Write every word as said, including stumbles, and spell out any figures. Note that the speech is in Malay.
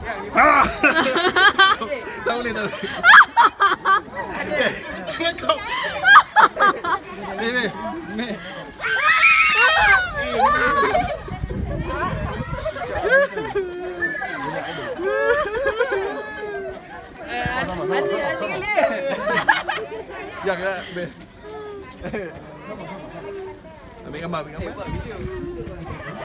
Ah. Tak boleh, tak boleh. Jangan kau. Ni ni. Ni. Anjing, anjing kali. Yang nak ambil. Ambil gambar, ambil gambar.